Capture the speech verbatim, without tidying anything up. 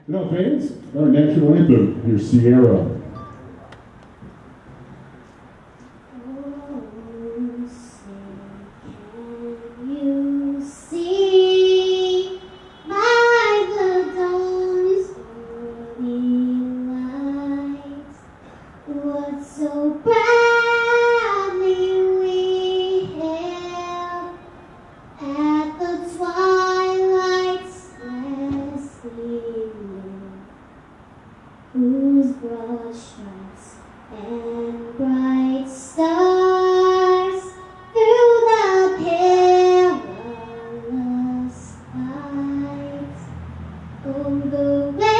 Now, fans, our national anthem, here's Cierra. So proudly we hailed at the twilight's last gleaming, whose broad stripes and bright stars through the perilous fight, oh, the